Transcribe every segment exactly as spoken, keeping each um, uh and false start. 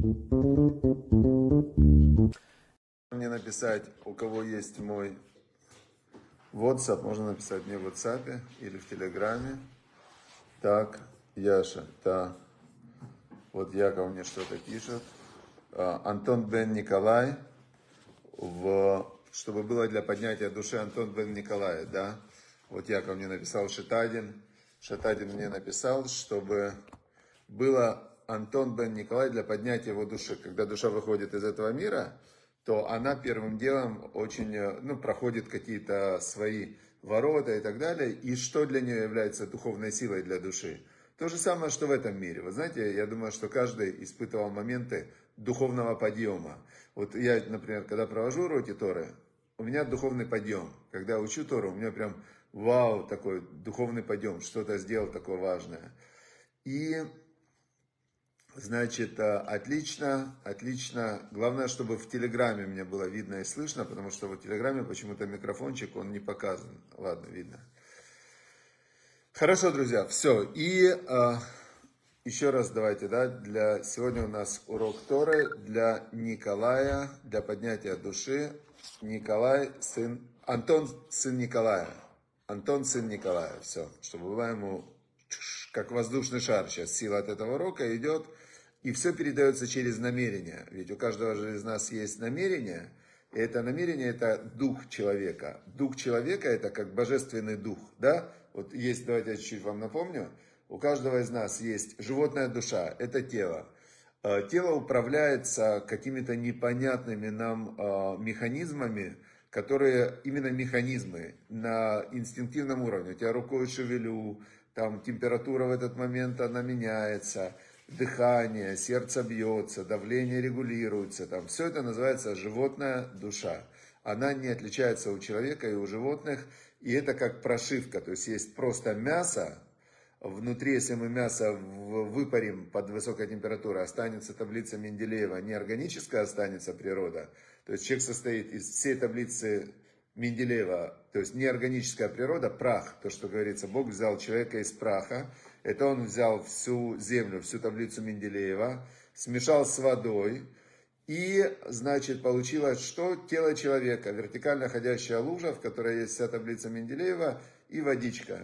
Мне написать, у кого есть мой WhatsApp, можно написать мне в WhatsApp или в Телеграме. Так, Яша, да. Вот Яков мне что-то пишет. А, Антон Бен Николай, в, чтобы было для поднятия души Антон Бен Николай, да. Вот Яков мне написал Шатадин. Шатадин мне написал, чтобы было Антон Бен Николай для поднятия его души. Когда душа выходит из этого мира, то она первым делом очень, ну, проходит какие-то свои ворота и так далее. И что для нее является духовной силой для души? То же самое, что в этом мире. Вы знаете, я думаю, что каждый испытывал моменты духовного подъема. Вот я, например, когда провожу уроки Торы, у меня духовный подъем. Когда учу Тору, у меня прям вау, такой духовный подъем, что-то сделал такое важное. И... Значит, отлично, отлично. Главное, чтобы в Телеграме мне было видно и слышно, потому что в Телеграме почему-то микрофончик, он не показан. Ладно, видно. Хорошо, друзья, все. И э, еще раз давайте, да, для сегодня у нас урок Торы для Николая, для поднятия души. Николай, сын, Антон, сын Николая. Антон, сын Николая. Все, чтобы было ему как воздушный шар. Сейчас сила от этого урока идет. И все передается через намерение. Ведь у каждого же из нас есть намерение. И это намерение, это дух человека. Дух человека, это как божественный дух. Да? Вот есть, давайте я чуть-чуть вам напомню. У каждого из нас есть животная душа, это тело. Тело управляется какими-то непонятными нам механизмами, которые именно механизмы на инстинктивном уровне. У тебя рукой шевелю, там температура в этот момент она меняется. Дыхание, сердце бьется, давление регулируется. Там. Все это называется животная душа. Она не отличается у человека и у животных. И это как прошивка. То есть есть просто мясо. Внутри, если мы мясо выпарим под высокой температурой, останется таблица Менделеева. Неорганическая останется природа. То есть человек состоит из всей таблицы Менделеева. То есть неорганическая природа, прах. То, что говорится, Бог взял человека из праха. Это он взял всю землю, всю таблицу Менделеева, смешал с водой, и, значит, получилось, что тело человека, вертикально ходящая лужа, в которой есть вся таблица Менделеева, и водичка.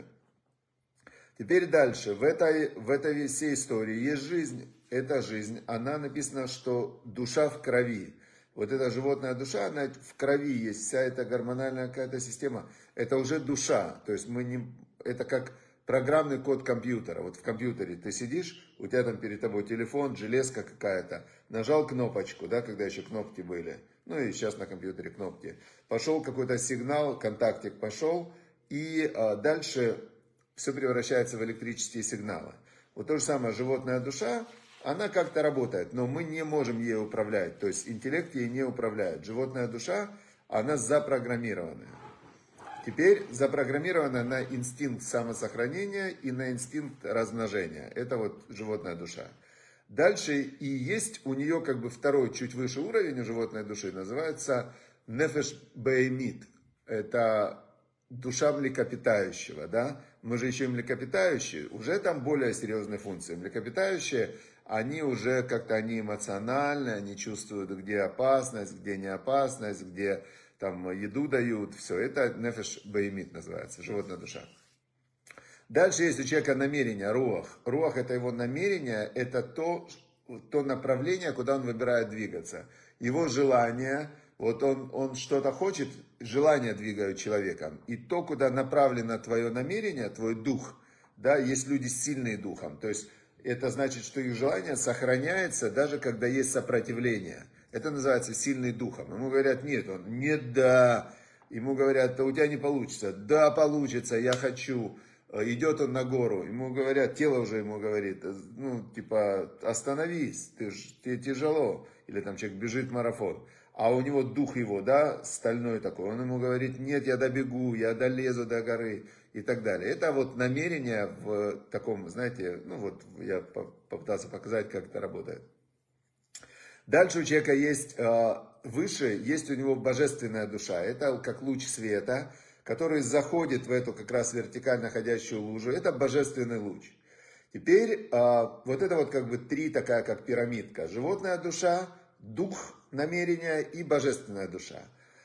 Теперь дальше, в этой, в этой всей истории есть жизнь, эта жизнь, она написана, что душа в крови. Вот эта животная душа, она в крови есть, вся эта гормональная какая-то система, это уже душа, то есть мы не, это как... Программный код компьютера. Вот в компьютере ты сидишь, у тебя там перед тобой телефон, железка какая-то. Нажал кнопочку, да, когда еще кнопки были. Ну и сейчас на компьютере кнопки. Пошел какой-то сигнал, контактик пошел. И а, дальше все превращается в электрические сигналы. Вот то же самое, животная душа, она как-то работает, но мы не можем ей управлять. То есть интеллект ей не управляет. Животная душа, она запрограммированная. Теперь запрограммирована на инстинкт самосохранения и на инстинкт размножения. Это вот животная душа. Дальше и есть у нее как бы второй, чуть выше уровень у животной души, называется нефеш беймит. Это душа млекопитающего, да? Мы же еще млекопитающие, уже там более серьезные функции. Млекопитающие, они уже как-то они эмоциональны, они чувствуют, где опасность, где не опасность, где... Там еду дают, все, это нефеш беймит называется, животная душа. Дальше есть у человека намерение, руах. Руах это его намерение, это то, то направление, куда он выбирает двигаться. Его желание, вот он, он что-то хочет, желание двигают человеком. И то, куда направлено твое намерение, твой дух, да, есть люди сильные духом. То есть это значит, что их желание сохраняется, даже когда есть сопротивление. Это называется сильный духом. Ему говорят, нет, он, нет, да. Ему говорят, у тебя не получится. Да, получится, я хочу. Идет он на гору. Ему говорят, тело уже ему говорит, ну, типа, остановись, ты, тебе тяжело. Или там человек бежит марафон. А у него дух его, да, стальной такой. Он ему говорит, нет, я добегу, я долезу до горы и так далее. Это вот намерение в таком, знаете, ну вот я попытался показать, как это работает. Дальше у человека есть, выше, есть у него божественная душа. Это как луч света, который заходит в эту как раз вертикально ходящую лужу. Это божественный луч. Теперь а, вот это вот как бы три такая как пирамидка. Животная душа, дух намерения и божественная душа.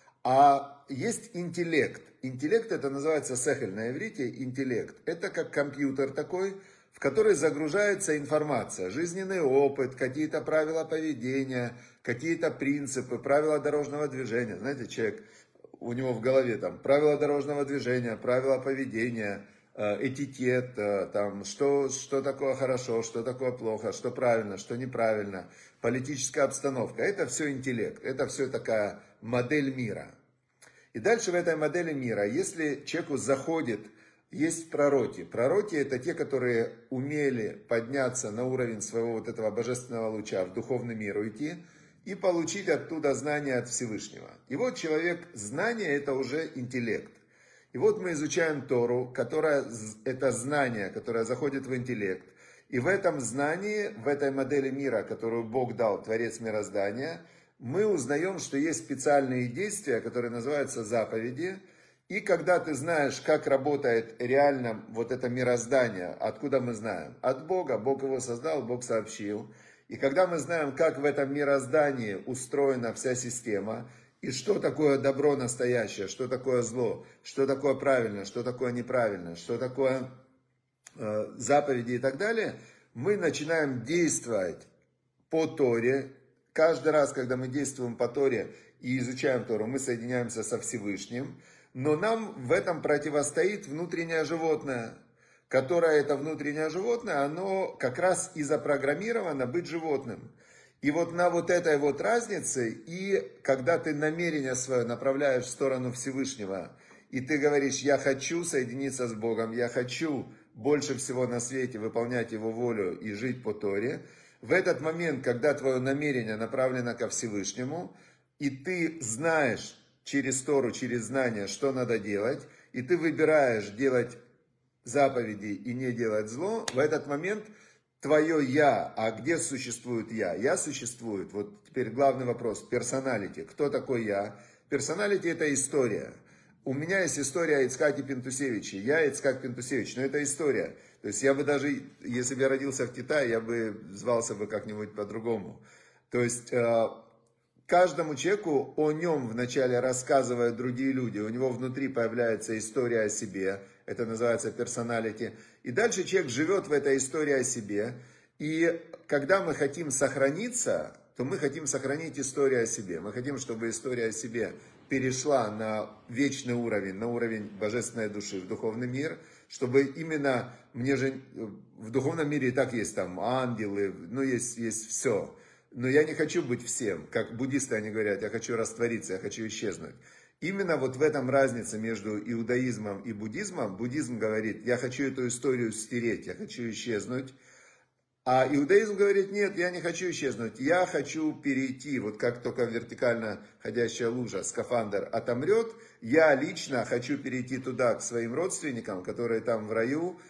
А есть интеллект. Интеллект это называется сехель на иврите, интеллект. Это как компьютер такой, в который загружается информация, жизненный опыт, какие-то правила поведения, какие-то принципы, правила дорожного движения. Знаете, человек, у него в голове там правила дорожного движения, правила поведения, этикет, там, что, что такое хорошо, что такое плохо, что правильно, что неправильно, политическая обстановка. Это все интеллект, это все такая модель мира. И дальше в этой модели мира, если человеку заходит, есть пророки. Пророки это те, которые умели подняться на уровень своего вот этого божественного луча, в духовный мир уйти и получить оттуда знания от Всевышнего. И вот человек, знание это уже интеллект. И вот мы изучаем Тору, которая, это знание, которое заходит в интеллект. И в этом знании, в этой модели мира, которую Бог дал, Творец мироздания, мы узнаем, что есть специальные действия, которые называются заповеди. И когда ты знаешь, как работает реально вот это мироздание, откуда мы знаем? От Бога, Бог его создал, Бог сообщил. И когда мы знаем, как в этом мироздании устроена вся система, и что такое добро настоящее, что такое зло, что такое правильно, что такое неправильно, что такое э, заповеди и так далее, мы начинаем действовать по Торе. Каждый раз, когда мы действуем по Торе и изучаем Тору, мы соединяемся со Всевышним. Но нам в этом противостоит внутреннее животное, которое это внутреннее животное, оно как раз и запрограммировано быть животным. И вот на вот этой вот разнице, и когда ты намерение свое направляешь в сторону Всевышнего, и ты говоришь, я хочу соединиться с Богом, я хочу больше всего на свете выполнять Его волю и жить по Торе, в этот момент, когда твое намерение направлено ко Всевышнему, и ты знаешь через Тору, через знание, что надо делать, и ты выбираешь делать заповеди и не делать зло, в этот момент твое «я», а где существует «я»? «Я» существует, вот теперь главный вопрос, персоналити. Кто такой «я»? Персоналити это история. У меня есть история о Ицхаке Пентусевиче. Я Ицхак Пентусевич, но это история. То есть я бы даже, если бы я родился в Китае, я бы звался бы как-нибудь по-другому. То есть каждому человеку о нем вначале рассказывают другие люди. У него внутри появляется история о себе. Это называется персоналити. И дальше человек живет в этой истории о себе. И когда мы хотим сохраниться, то мы хотим сохранить историю о себе. Мы хотим, чтобы история о себе перешла на вечный уровень, на уровень божественной души, в духовный мир. Чтобы именно, мне же в духовном мире и так есть там ангелы, ну есть, есть все. Но я не хочу быть всем, как буддисты они говорят, я хочу раствориться, я хочу исчезнуть. Именно вот в этом разница между иудаизмом и буддизмом. Буддизм говорит, я хочу эту историю стереть, я хочу исчезнуть. А иудаизм говорит, нет, я не хочу исчезнуть, я хочу перейти. Вот как только вертикально ходящая лужа, скафандр отомрет, я лично хочу перейти туда к своим родственникам, которые там в раю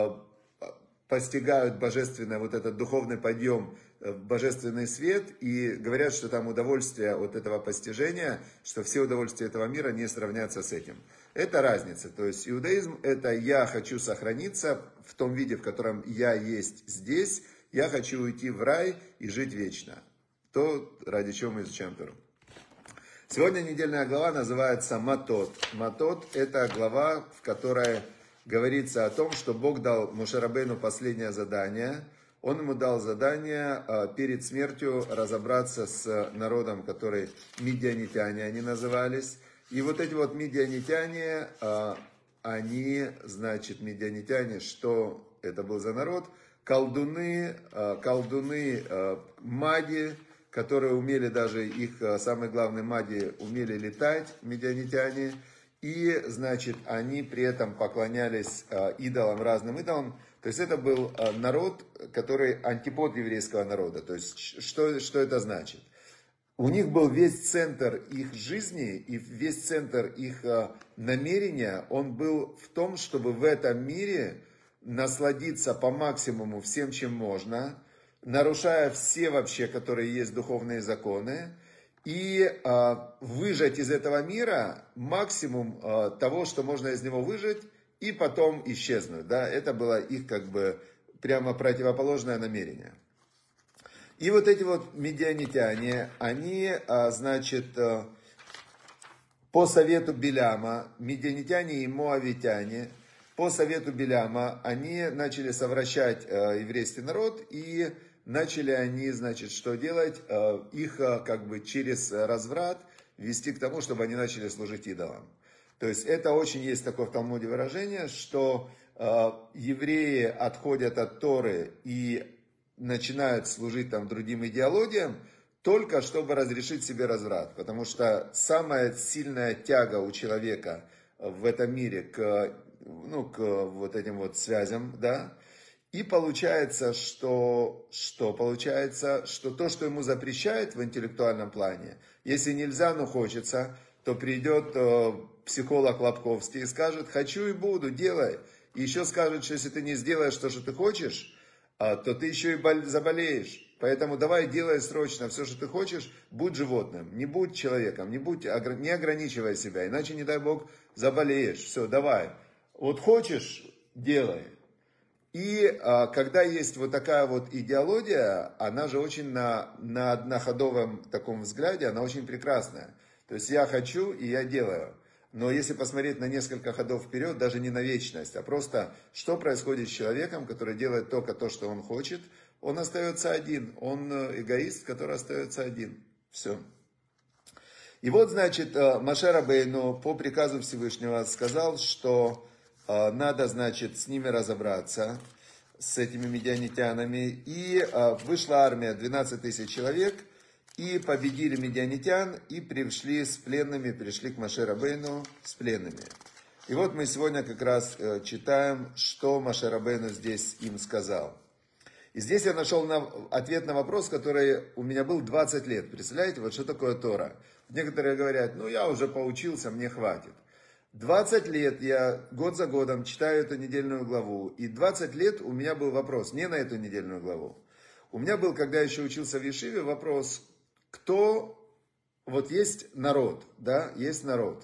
постигают божественный вот этот духовный подъем, божественный свет, и говорят, что там удовольствие от этого постижения, что все удовольствия этого мира не сравнятся с этим. Это разница. То есть иудаизм это я хочу сохраниться в том виде, в котором я есть здесь, я хочу уйти в рай и жить вечно. То, ради чего мы изучаем Тору. Сегодня недельная глава называется Матот. Матот это глава, в которой говорится о том, что Бог дал Моше Рабейну последнее задание. Он ему дал задание перед смертью разобраться с народом, который мидианитяне они назывались. И вот эти вот мидианитяне, они, значит, мидианитяне, что это был за народ? Колдуны, колдуны, маги, которые умели даже, их самые главные маги умели летать, мидианитяне. И, значит, они при этом поклонялись идолам, разным идолам. То есть это был народ, который антипод еврейского народа. То есть что, что это значит? У них был весь центр их жизни и весь центр их намерения, он был в том, чтобы в этом мире насладиться по максимуму всем, чем можно, нарушая все вообще, которые есть духовные законы, и э, выжать из этого мира максимум э, того, что можно из него выжать, и потом исчезнуть. Да? Это было их как бы прямо противоположное намерение. И вот эти вот медианитяне, они, значит, по совету Биляма, медианитяне и моавитяне, по совету Биляма, они начали совращать еврейский народ, и начали они, значит, что делать? Их как бы через разврат вести к тому, чтобы они начали служить идолам. То есть это очень есть такое в Талмуде выражение, что евреи отходят от Торы и начинают служить там другим идеологиям, только чтобы разрешить себе разврат. Потому что самая сильная тяга у человека в этом мире к, ну, к вот этим вот связям, да, и получается, что, что получается, что то, что ему запрещают в интеллектуальном плане, если нельзя, но хочется, то придет э, психолог Лобковский и скажет: хочу и буду, делай. И еще скажет, что если ты не сделаешь то, что ты хочешь, э, то ты еще и заболеешь. Поэтому давай делай срочно все, что ты хочешь, будь животным, не будь человеком, не, будь, не ограничивай себя, иначе, не дай Бог, заболеешь. Все, давай. Вот хочешь, делай. И а, когда есть вот такая вот идеология, она же очень на, на одноходовом таком взгляде, она очень прекрасная. То есть я хочу и я делаю. Но если посмотреть на несколько ходов вперед, даже не на вечность, а просто что происходит с человеком, который делает только то, что он хочет, он остается один. Он эгоист, который остается один. Все. И вот, значит, Моше Рабейну по приказу Всевышнего сказал, что надо, значит, с ними разобраться, с этими медианитянами. И вышла армия, двенадцать тысяч человек, и победили медианитян, и пришли с пленными, пришли к Моше Рабейну с пленными. И вот мы сегодня как раз читаем, что Моше Рабейну здесь им сказал. И здесь я нашел ответ на вопрос, который у меня был двадцать лет. Представляете, вот что такое Тора? Некоторые говорят: ну я уже поучился, мне хватит. двадцать лет я год за годом читаю эту недельную главу. И двадцать лет у меня был вопрос не на эту недельную главу. У меня был, когда я еще учился в Ешиве, вопрос, кто, вот есть народ, да, есть народ.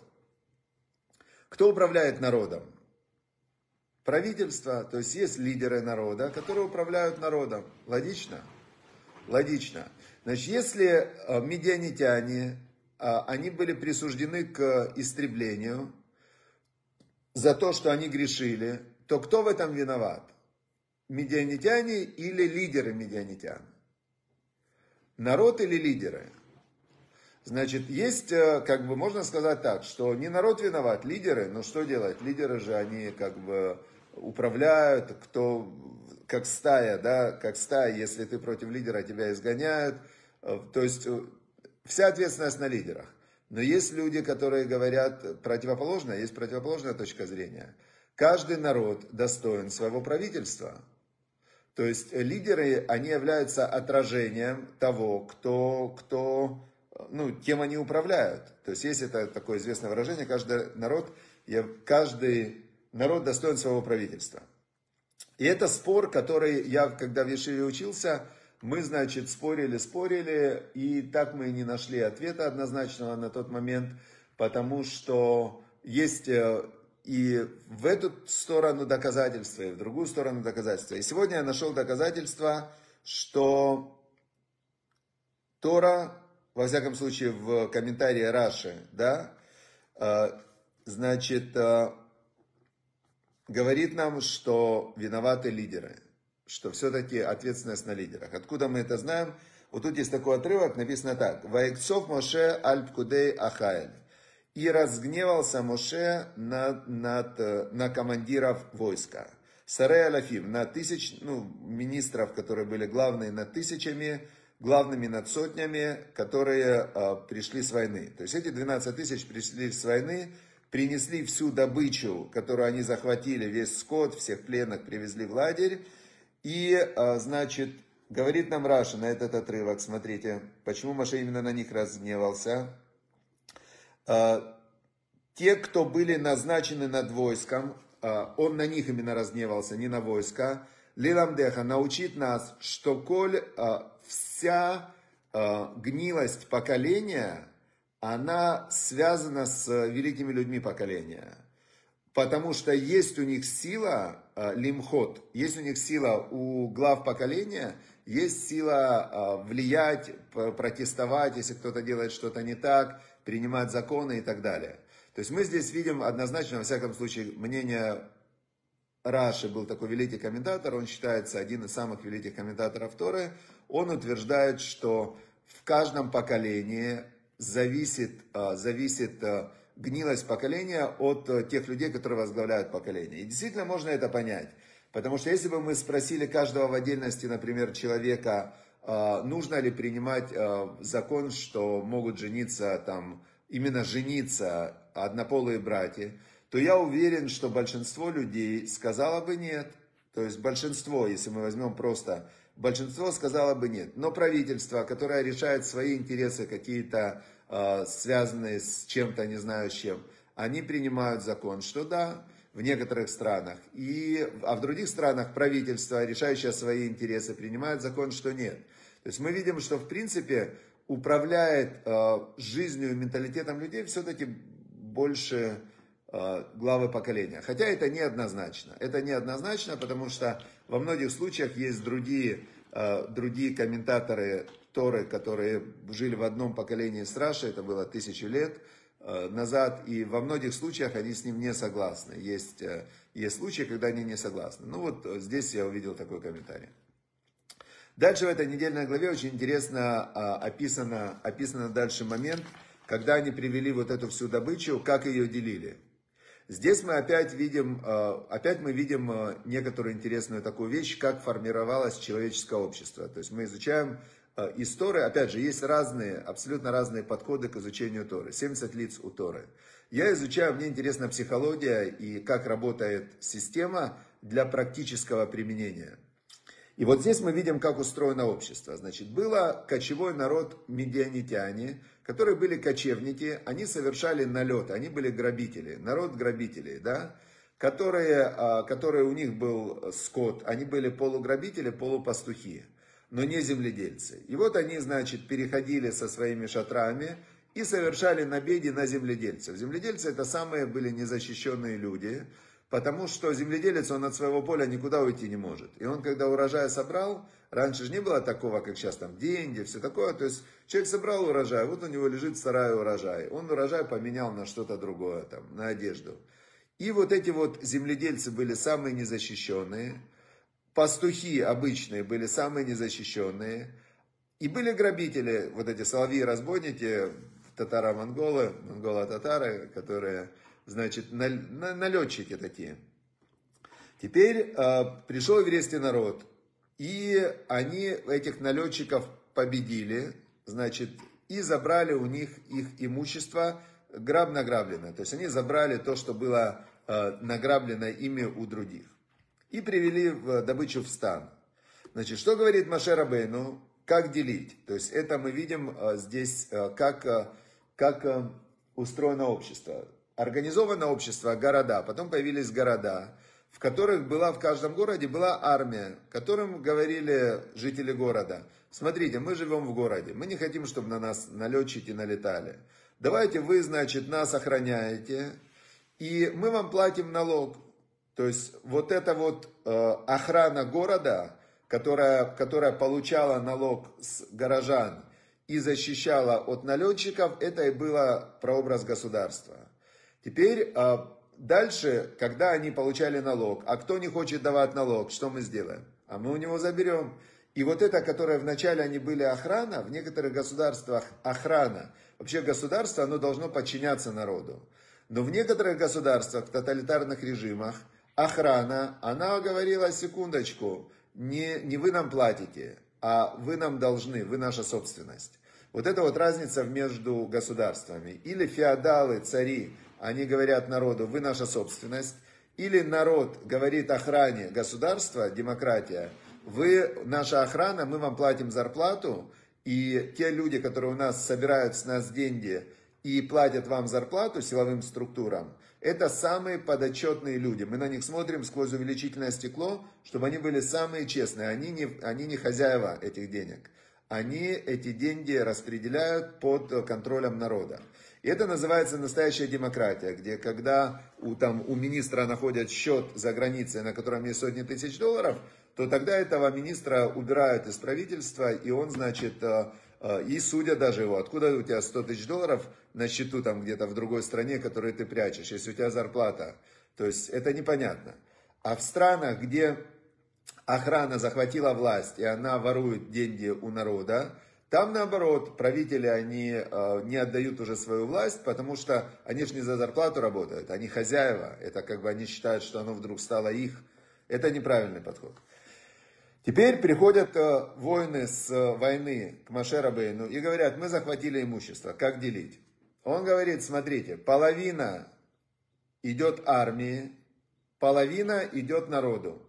Кто управляет народом? Правительство, то есть есть лидеры народа, которые управляют народом. Логично? Логично. Значит, если медианитяне, они были присуждены к истреблению за то, что они грешили, то кто в этом виноват? Медианитяне или лидеры медианитян? Народ или лидеры? Значит, есть, как бы, можно сказать так, что не народ виноват, лидеры, но что делать? Лидеры же, они как бы управляют, кто, как стая, да, как стая, если ты против лидера, тебя изгоняют. То есть, вся ответственность на лидерах. Но есть люди, которые говорят противоположное, есть противоположная точка зрения. Каждый народ достоин своего правительства. То есть, лидеры, они являются отражением того, кто, кто, ну, кем они управляют. То есть, есть это такое известное выражение, каждый народ, каждый народ достоин своего правительства. И это спор, который я, когда в Ешиве учился, мы, значит, спорили, спорили, и так мы и не нашли ответа однозначного на тот момент, потому что есть и в эту сторону доказательства, и в другую сторону доказательства. И сегодня я нашел доказательства, что Тора, во всяком случае в комментарии Раши, да, значит, говорит нам, что виноваты лидеры, что все-таки ответственность на лидерах. Откуда мы это знаем? Вот тут есть такой отрывок, написано так. «Ваикцов Моше аль пкудей Ахаэль». И разгневался Моше над, над, на командиров войска. Сарей Аляфим, на тысяч, ну, министров, которые были главные над тысячами, главными над сотнями, которые э, пришли с войны. То есть эти двенадцать тысяч пришли с войны, принесли всю добычу, которую они захватили, весь скот, всех пленных привезли в лагерь. И, значит, говорит нам Раши на этот отрывок, смотрите, почему Моше именно на них разгневался. Те, кто были назначены над войском, он на них именно разгневался, не на войско. Лиламдеха научит нас, что коль вся гнилость поколения, она связана с великими людьми поколения. потому что есть у них сила, лимхот, есть у них сила у глав поколения, есть сила влиять, протестовать, если кто-то делает что-то не так, принимать законы и так далее. То есть мы здесь видим однозначно, во всяком случае, мнение Раши, был такой великий комментатор, он считается один из самых великих комментаторов Торы, он утверждает, что в каждом поколении зависит, зависит гнилость поколения от тех людей, которые возглавляют поколение. И действительно можно это понять, потому что если бы мы спросили каждого в отдельности, например, человека, нужно ли принимать закон, что могут жениться, там, именно жениться однополые братья, то я уверен, что большинство людей сказало бы нет. То есть большинство, если мы возьмем просто, большинство сказало бы нет. Но правительство, которое решает свои интересы какие-то, э, связанные с чем-то, не знаю с чем, они принимают закон, что да, в некоторых странах. И, а в других странах правительство, решающее свои интересы, принимает закон, что нет. То есть мы видим, что в принципе управляет э, жизнью и менталитетом людей все-таки больше главы поколения. Хотя это неоднозначно. Это неоднозначно, потому что во многих случаях есть другие, другие комментаторы Торы, которые жили в одном поколении с Рашей, это было тысячу лет назад, и во многих случаях они с ним не согласны. Есть, есть случаи, когда они не согласны. Ну вот здесь я увидел такой комментарий. Дальше в этой недельной главе очень интересно описано, описано дальше момент, когда они привели вот эту всю добычу, как ее делили. Здесь мы опять видим, опять мы видим некоторую интересную такую вещь, как формировалось человеческое общество. То есть мы изучаем из Торы, опять же, есть разные, абсолютно разные подходы к изучению Торы. семьдесят лиц у Торы. Я изучаю, мне интересна психология и как работает система для практического применения. И вот здесь мы видим, как устроено общество. Значит, было кочевой народ медианитяне, которые были кочевники, они совершали налеты, они были грабители, народ грабителей, да, которые, которые у них был скот, они были полуграбители, полупастухи, но не земледельцы. И вот они, значит, переходили со своими шатрами и совершали набеги на земледельцев. Земледельцы это самые были незащищенные люди, потому что земледелец, он от своего поля никуда уйти не может. И он, когда урожай собрал, раньше же не было такого, как сейчас, там, деньги, все такое. То есть, человек собрал урожай, вот у него лежит сарай урожай. Он урожай поменял на что-то другое, там, на одежду. И вот эти вот земледельцы были самые незащищенные. Пастухи обычные были самые незащищенные. И были грабители, вот эти соловьи-разбойники, татаро-монголы, монголо-татары, которые... Значит, налетчики такие. Теперь э, пришел еврейский народ, и они этих налетчиков победили, значит, и забрали у них их имущество граб награбленное. То есть они забрали то, что было э, награблено ими у других. И привели в добычу в стан. Значит, что говорит Моше Рабейну? Как делить? То есть это мы видим э, здесь, э, как, э, как э, устроено общество. Организовано общество, города, потом появились города, в которых была, в каждом городе была армия, которым говорили жители города: смотрите, мы живем в городе, мы не хотим, чтобы на нас налетчики налетали. Давайте вы, значит, нас охраняете, и мы вам платим налог. То есть вот эта вот э, охрана города, которая, которая получала налог с горожан и защищала от налетчиков, это и было прообраз государства. Теперь дальше, когда они получали налог, а кто не хочет давать налог, что мы сделаем? А мы у него заберем. И вот это, которое вначале они были охрана, в некоторых государствах охрана. Вообще государство, оно должно подчиняться народу. Но в некоторых государствах, в тоталитарных режимах, охрана, она говорила: секундочку, не, не вы нам платите, а вы нам должны, вы наша собственность. Вот это вот разница между государствами. Или феодалы, цари, они говорят народу: вы наша собственность. Или народ говорит охране государства, демократия: вы наша охрана, мы вам платим зарплату. И те люди, которые у нас собирают с нас деньги и платят вам зарплату силовым структурам, это самые подотчетные люди. Мы на них смотрим сквозь увеличительное стекло, чтобы они были самые честные. Они не, они не хозяева этих денег. они эти деньги распределяют под контролем народа. И это называется настоящая демократия, где когда у, там, у министра находят счет за границей, на котором есть сотни тысяч долларов, то тогда этого министра убирают из правительства, и он, значит, и судят даже его. Откуда у тебя сто тысяч долларов на счету там где-то в другой стране, которые ты прячешь, если у тебя зарплата? То есть это непонятно. А в странах, где охрана захватила власть, и она ворует деньги у народа, там, наоборот, правители, они э, не отдают уже свою власть, потому что они же не за зарплату работают, они хозяева. Это как бы они считают, что оно вдруг стало их. Это неправильный подход. Теперь приходят э, воины с э, войны к Моше Рабейну и говорят, мы захватили имущество, как делить? Он говорит, смотрите, половина идет армии, половина идет народу.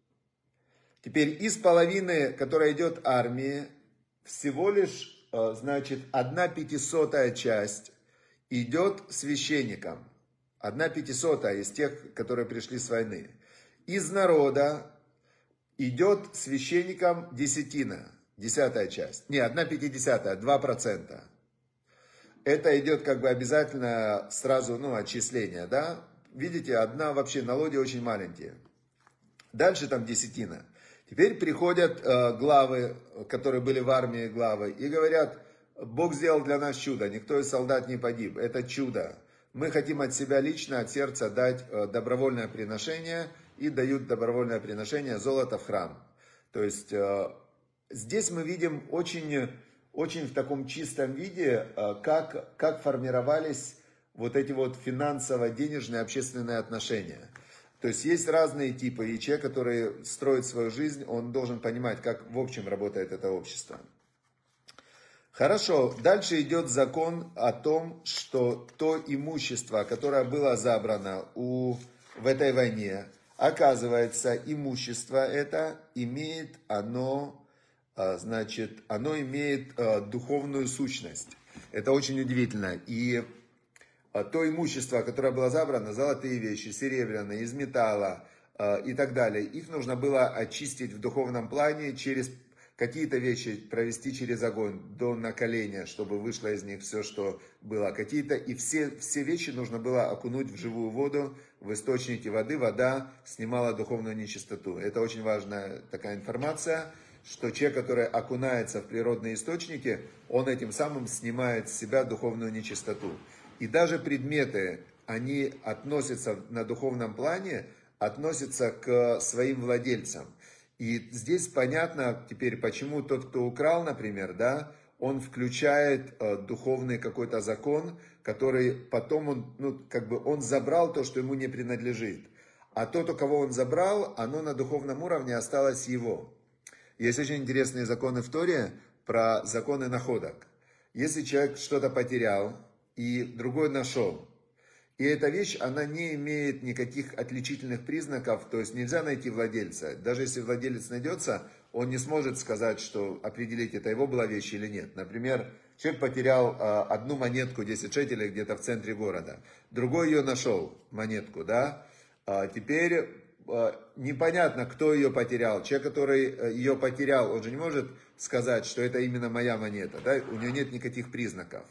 Теперь из половины, которая идет армии, всего лишь, значит, одна пятисотая часть идет священникам. Одна пятисотая из тех, которые пришли с войны. Из народа идет священникам десятина, десятая часть. Не, одна пятидесятая, два процента. Это идет как бы обязательно сразу, ну, отчисление, да? Видите, одна вообще налоги очень маленькие. Дальше там десятина. Теперь приходят э, главы, которые были в армии главы, и говорят, Бог сделал для нас чудо, никто из солдат не погиб, это чудо. Мы хотим от себя лично, от сердца дать э, добровольное приношение, и дают добровольное приношение золота в храм. То есть э, здесь мы видим очень, очень в таком чистом виде, э, как, как формировались вот эти вот финансово-денежные общественные отношения. То есть есть разные типы, и человек, который строит свою жизнь, он должен понимать, как в общем работает это общество. Хорошо, дальше идет закон о том, что то имущество, которое было забрано у, в этой войне, оказывается, имущество это имеет, оно, значит, оно имеет духовную сущность. Это очень удивительно. И то имущество, которое было забрано, золотые вещи, серебряные, из металла э, и так далее, их нужно было очистить в духовном плане, через какие-то вещи провести через огонь до накаления, чтобы вышло из них все, что было. Какие-то, и все, все вещи нужно было окунуть в живую воду, в источники воды. Вода снимала духовную нечистоту. Это очень важная такая информация, что человек, который окунается в природные источники, он этим самым снимает с себя духовную нечистоту. И даже предметы, они относятся на духовном плане, относятся к своим владельцам. И здесь понятно теперь, почему тот, кто украл, например, да, он включает э, духовный какой-то закон, который потом он, ну, как бы он забрал то, что ему не принадлежит. А тот, у кого он забрал, оно на духовном уровне осталось его. Есть очень интересные законы в Торе про законы находок. Если человек что-то потерял, и другой нашел. И эта вещь, она не имеет никаких отличительных признаков, то есть нельзя найти владельца. Даже если владелец найдется, он не сможет сказать, что определить, это его была вещь или нет. Например, человек потерял а, одну монетку, десять шекелей где-то в центре города. Другой ее нашел, монетку, да. А теперь а, непонятно, кто ее потерял. Человек, который ее потерял, он же не может сказать, что это именно моя монета, да. У нее нет никаких признаков.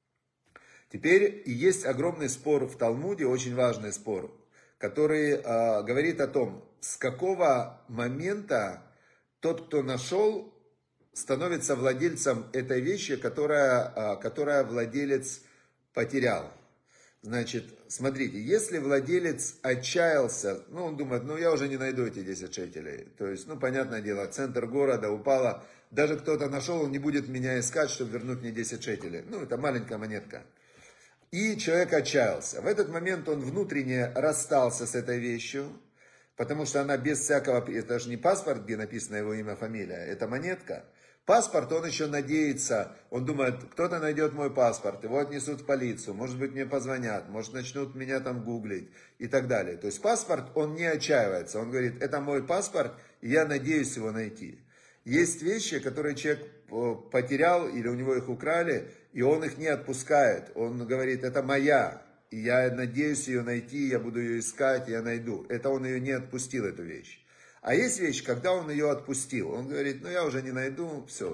Теперь и есть огромный спор в Талмуде, очень важный спор, который э, говорит о том, с какого момента тот, кто нашел, становится владельцем этой вещи, которая, э, которая владелец потерял. Значит, смотрите, если владелец отчаялся, ну он думает, ну я уже не найду эти десять шекелей, то есть, ну понятное дело, центр города упало, даже кто-то нашел, он не будет меня искать, чтобы вернуть мне десять шекелей, ну это маленькая монетка. И человек отчаялся. В этот момент он внутренне расстался с этой вещью, потому что она без всякого... Это же не паспорт, где написано его имя, фамилия, это монетка. Паспорт, он еще надеется, он думает, кто-то найдет мой паспорт, его отнесут в полицию, может быть, мне позвонят, может, начнут меня там гуглить и так далее. То есть паспорт, он не отчаивается, он говорит, это мой паспорт, и я надеюсь его найти. Есть вещи, которые человек потерял или у него их украли, и он их не отпускает. Он говорит, это моя, и я надеюсь ее найти, я буду ее искать, я найду. Это он ее не отпустил, эту вещь. А есть вещь, когда он ее отпустил. Он говорит, ну я уже не найду, все,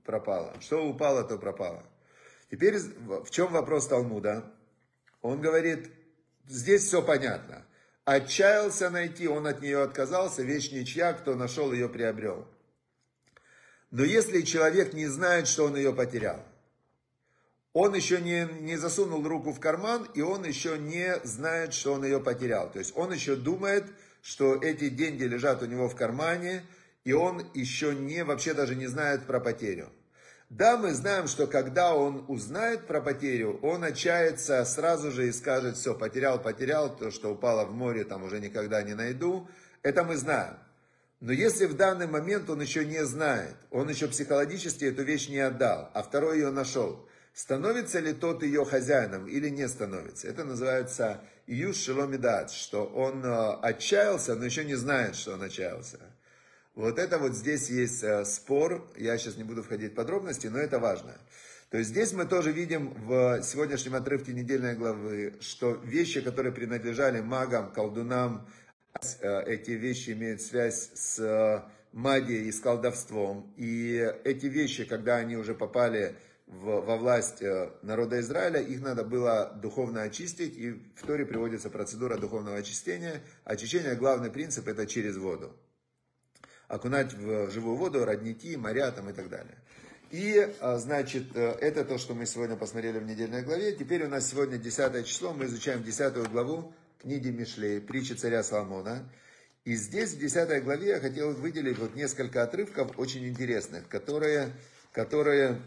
пропало. Что упало, то пропало. Теперь в чем вопрос Талмуда? Он говорит, здесь все понятно. Отчаялся найти, он от нее отказался, вещь ничья, кто нашел, ее приобрел. Но если человек не знает, что он ее потерял, он еще не, не засунул руку в карман, и он еще не знает, что он ее потерял. То есть он еще думает, что эти деньги лежат у него в кармане, и он еще не, вообще даже не знает про потерю. Да, мы знаем, что когда он узнает про потерю, он отчается сразу же и скажет, все, потерял, потерял, то, что упало в море, там уже никогда не найду. Это мы знаем. Но если в данный момент он еще не знает, он еще психологически эту вещь не отдал, а второй ее нашел, становится ли тот ее хозяином или не становится? Это называется июш шеломидат, что он отчаялся, но еще не знает, что он отчаялся. Вот это вот здесь есть спор, я сейчас не буду входить в подробности, но это важно. То есть здесь мы тоже видим в сегодняшнем отрывке недельной главы, что вещи, которые принадлежали магам, колдунам, эти вещи имеют связь с магией и с колдовством. И эти вещи, когда они уже попали в, во власть народа Израиля, их надо было духовно очистить. И в Торе приводится процедура духовного очищения. Очищение, главный принцип, это через воду. Окунать в живую воду, родники, моря там и так далее. И, значит, это то, что мы сегодня посмотрели в недельной главе. Теперь у нас сегодня десятое число, мы изучаем десятую главу книги Мишлей, притчи царя Соломона. И здесь, в десятой главе, я хотел выделить вот несколько отрывков очень интересных, которые, которые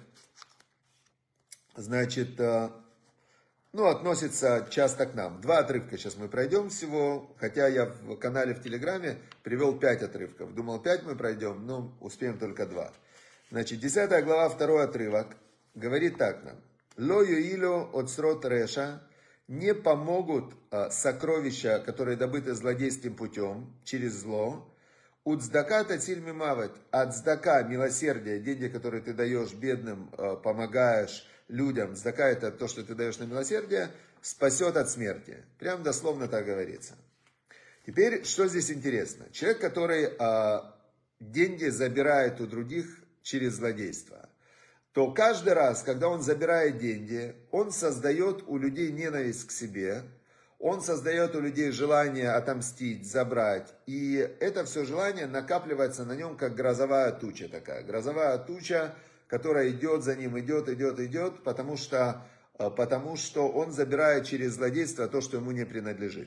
значит, ну, относятся часто к нам. Два отрывка сейчас мы пройдем всего, хотя я в канале в Телеграме привел пять отрывков. Думал, пять мы пройдем, но успеем только два. Значит, десятая глава, второй отрывок, говорит так нам. «Ло юило отсрот реша» не помогут сокровища, которые добыты злодейским путем, через зло. «Уцдака тациль мимавет» от цдака, милосердия, деньги, которые ты даешь бедным, помогаешь людям, цдака это то, что ты даешь на милосердие, спасет от смерти. Прям дословно так говорится. Теперь, что здесь интересно? Человек, который а, деньги забирает у других через злодейство, то каждый раз, когда он забирает деньги, он создает у людей ненависть к себе, он создает у людей желание отомстить, забрать, и это все желание накапливается на нем, как грозовая туча такая. Грозовая туча, которая идет за ним, идет, идет, идет, потому что, потому что он забирает через злодейство то, что ему не принадлежит.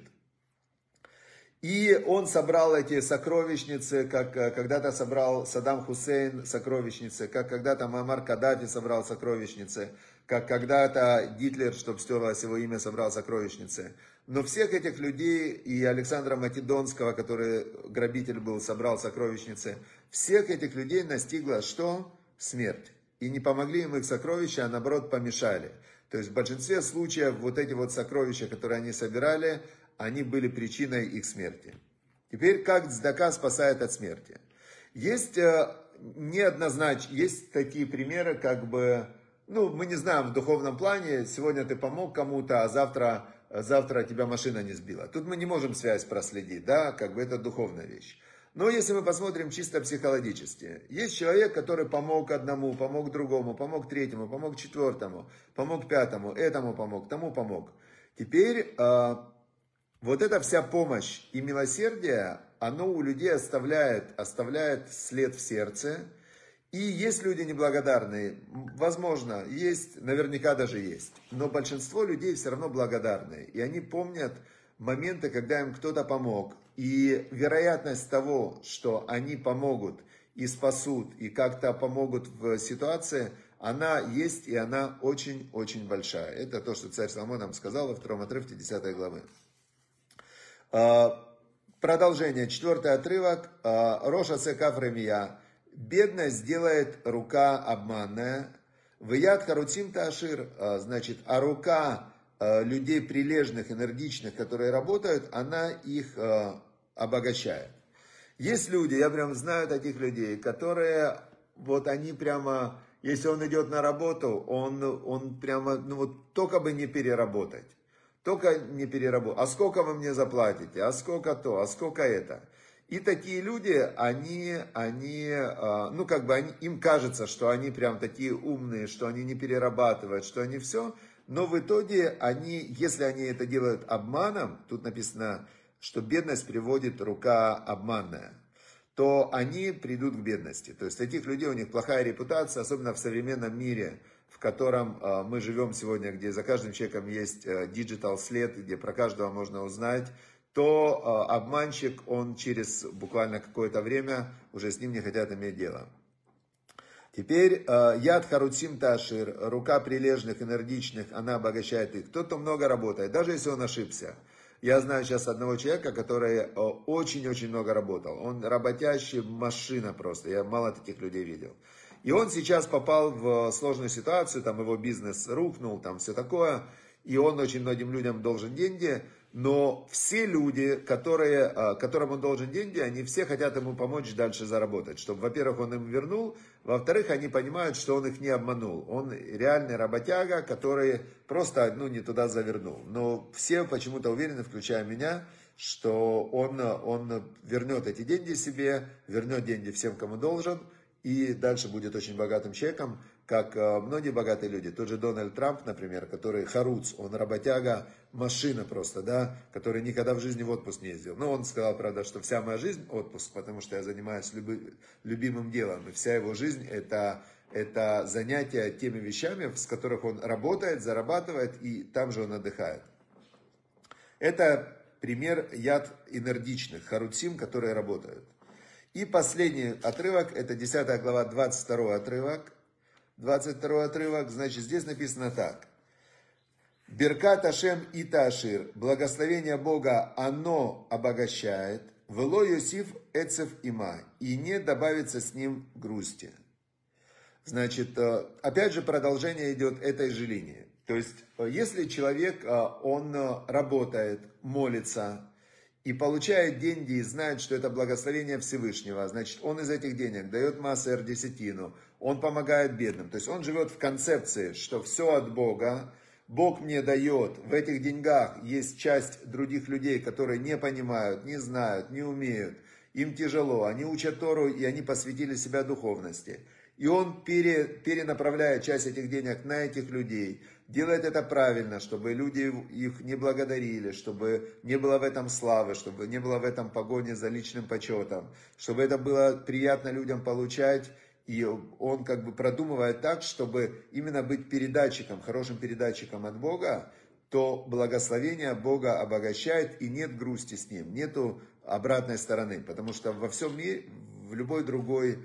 И он собрал эти сокровищницы, как когда-то собрал Саддам Хусейн сокровищницы, как когда-то Муаммар Каддафи собрал сокровищницы, как когда-то Гитлер, чтобы стерлось его имя, собрал сокровищницы. Но всех этих людей, и Александра Македонского, который грабитель был, собрал сокровищницы, всех этих людей настигла что? Смерть. И не помогли им их сокровища, а наоборот помешали. То есть в большинстве случаев вот эти вот сокровища, которые они собирали, они были причиной их смерти. Теперь, как цдака спасает от смерти? Есть э, неоднозначно, есть такие примеры, как бы, ну, мы не знаем в духовном плане, сегодня ты помог кому-то, а завтра, завтра тебя машина не сбила. Тут мы не можем связь проследить, да, как бы это духовная вещь. Но если мы посмотрим чисто психологически, есть человек, который помог одному, помог другому, помог третьему, помог четвертому, помог пятому, этому помог, тому помог. Теперь э, вот эта вся помощь и милосердие, оно у людей оставляет, оставляет след в сердце. И есть люди неблагодарные, возможно, есть, наверняка даже есть. Но большинство людей все равно благодарны. И они помнят моменты, когда им кто-то помог. И вероятность того, что они помогут и спасут, и как-то помогут в ситуации, она есть, и она очень-очень большая. Это то, что царь Соломон нам сказал во втором отрывке десятой главы. Продолжение, четвертый отрывок. Роша цекав ремия. Бедность делает рука обманная. Вияд харутим таашир. Значит, а рука людей прилежных, энергичных, которые работают, она их обогащает. Есть люди, я прям знаю таких людей, которые, вот они прямо, если он идет на работу, он, он прямо, ну вот только бы не переработать. Только не переработать. А сколько вы мне заплатите? А сколько то? А сколько это? И такие люди, они, они, ну как бы они, им кажется, что они прям такие умные, что они не перерабатывают, что они все, но в итоге они, если они это делают обманом, тут написано, что бедность приводит рука обманная, то они придут к бедности. То есть таких людей, у них плохая репутация, особенно в современном мире, в котором э, мы живем сегодня, где за каждым человеком есть э, digital след, где про каждого можно узнать, то э, обманщик, он через буквально какое-то время, уже с ним не хотят иметь дело. Теперь э, яд харуцим ташир, рука прилежных, энергичных, она обогащает их. Кто-то много работает, даже если он ошибся. Я знаю сейчас одного человека, который очень-очень много работал. Он работящий машина просто. Я мало таких людей видел. И он сейчас попал в сложную ситуацию, там его бизнес рухнул, там все такое. И он очень многим людям должен деньги. Но все люди, которые, которым он должен деньги, они все хотят ему помочь дальше заработать. Чтобы, во-первых, он им вернул. Во-вторых, они понимают, что он их не обманул. Он реальный работяга, который просто ну, не туда завернул. Но все почему-то уверены, включая меня, что он, он вернет эти деньги себе, вернет деньги всем, кому должен. И дальше будет очень богатым человеком, как многие богатые люди. Тот же Дональд Трамп, например, который харуц, он работяга, машина просто, да, который никогда в жизни в отпуск не ездил. Но он сказал, правда, что вся моя жизнь отпуск, потому что я занимаюсь люби, любимым делом. И вся его жизнь это, это занятие теми вещами, с которых он работает, зарабатывает, и там же он отдыхает. Это пример яд энергичных, харуцим, которые работают. И последний отрывок, это десятая глава, двадцать второй отрывок. двадцать второй отрывок, значит, здесь написано так. Беркат Ашем и Ташир, благословение Бога, оно обогащает, вело Йосиф эцев има, и не добавится с ним грусти. Значит, опять же продолжение идет этой же линии. То есть, если человек, он работает, молится, и получает деньги и знает, что это благословение Всевышнего, значит, он из этих денег дает массер десятину, он помогает бедным. То есть он живет в концепции, что все от Бога, Бог мне дает, в этих деньгах есть часть других людей, которые не понимают, не знают, не умеют, им тяжело, они учат Тору и они посвятили себя духовности. И он пере, перенаправляет часть этих денег на этих людей, делает это правильно, чтобы люди их не благодарили, чтобы не было в этом славы, чтобы не было в этом погони за личным почетом, чтобы это было приятно людям получать. И он как бы продумывает так, чтобы именно быть передатчиком, хорошим передатчиком от Бога, то благословение Бога обогащает и нет грусти с ним, нету обратной стороны. Потому что во всем мире, в любой другой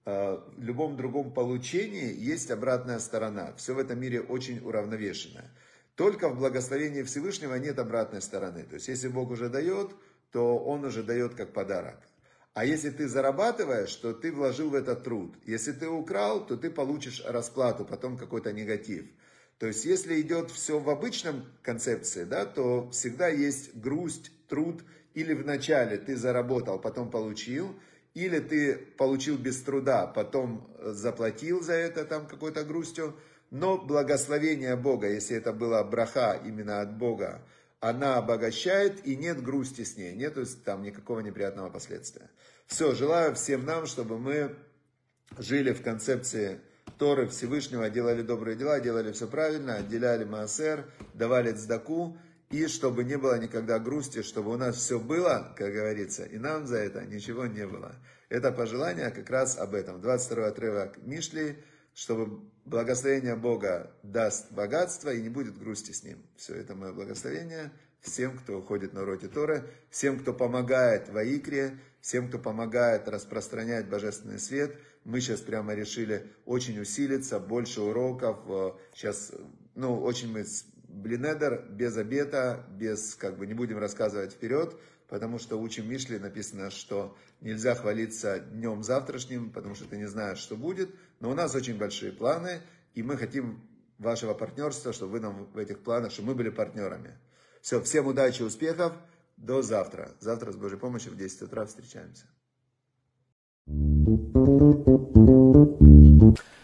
в любом другом получении есть обратная сторона. Все в этом мире очень уравновешено. Только в благословении Всевышнего нет обратной стороны. То есть, если Бог уже дает, то Он уже дает как подарок. А если ты зарабатываешь, то ты вложил в это труд. Если ты украл, то ты получишь расплату, потом какой-то негатив. То есть, если идет все в обычном концепции, да, то всегда есть грусть, труд. Или вначале ты заработал, потом получил. Или ты получил без труда, потом заплатил за это там какой-то грустью. Но благословение Бога, если это была браха именно от Бога, она обогащает и нет грусти с ней. Нету там никакого неприятного последствия. Все, желаю всем нам, чтобы мы жили в концепции Торы Всевышнего, делали добрые дела, делали все правильно, отделяли маасер, давали цдаку. И чтобы не было никогда грусти, чтобы у нас все было, как говорится, и нам за это ничего не было. Это пожелание как раз об этом. двадцать второй отрывок Мишли, чтобы благословение Бога даст богатство и не будет грусти с ним. Все это мое благословение всем, кто уходит на уроки Торы, всем, кто помогает в Аикре, всем, кто помогает распространять божественный свет. Мы сейчас прямо решили очень усилиться, больше уроков. Сейчас, ну, очень мы... Блинедер без обета, без, как бы, не будем рассказывать вперед, потому что учим Мишли, написано, что нельзя хвалиться днем завтрашним, потому что ты не знаешь, что будет. Но у нас очень большие планы, и мы хотим вашего партнерства, чтобы вы нам в этих планах, чтобы мы были партнерами. Все, всем удачи, успехов, до завтра. Завтра с Божьей помощью в десять утра встречаемся.